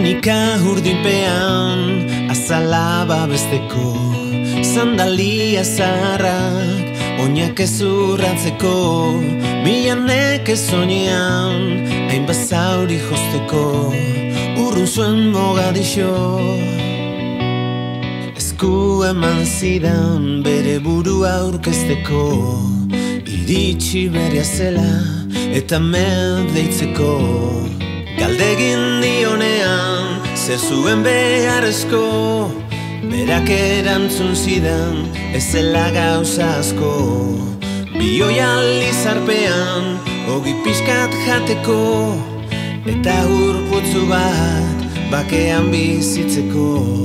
Tunika urdinpean azala babesteko, sandalia zaharrak oinak ezurratzeko, milanek ezonean hainbat zauri josteko, urrun zuen Mogadixo. Esku eman zidan bere burua aurkezteko, iritsi berea zela eta med deitzeko. Galdegin dionean zer zuen beharrezko, berak erantzun zidan ez zela gauza asko. Bioi alizarpean ogi pixkat jateko, eta urputzu bat bakean bizitzeko.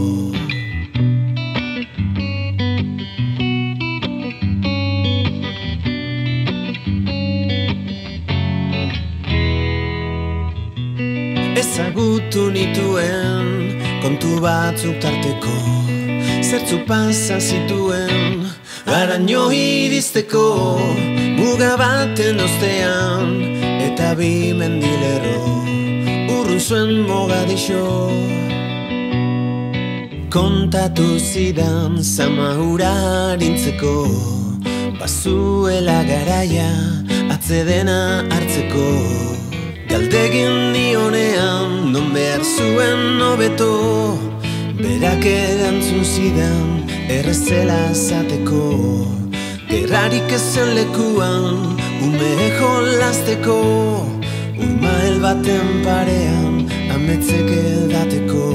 Ezagutu nituen kontu batzuk tarteko, zertzu pasa zituen haraino iristeko, muga baten ostean eta bi mendilerro, urrun zuen Mogadixo. Kontatu zidan zama hura harintzeko, bazuela garaia atzedena hartzeko. Galdegin dionean non behar zuen hobeto, berak erantzun zidan errezela zateko. Gerrarik ezen lekuan ume jolazteko, urmael baten parean ametzek edateko.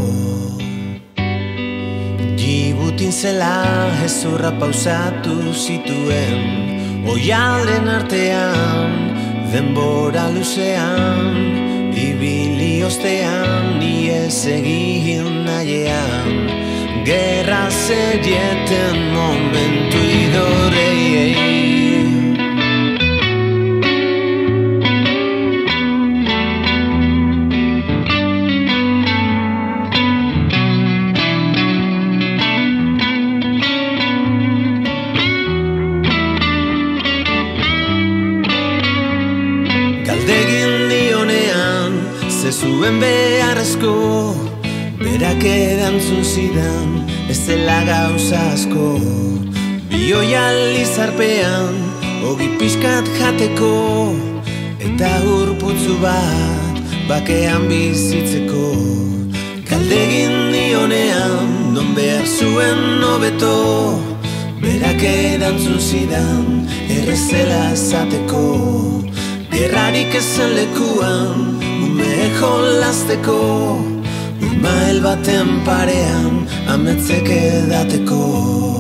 Djibutin zela hezurra pausatu zituen, oialen artean denbora luzean, ibili ostean, iez egin nahiean, gerra zerieten momentu idorei. Galdegin dionean ze zuen beharrezko, berak erantzun zidan ez zela gauza asko. Bioi alizarpean ogi pixkat jateko, eta urputzu bat bakean bizitzeko. Galdegin dionean non behar zuen hobeto, berak erantzun zidan errezela zateko. Gerrarik ezen lekuan ume jolazteko, urmael baten parean ametzek edateko.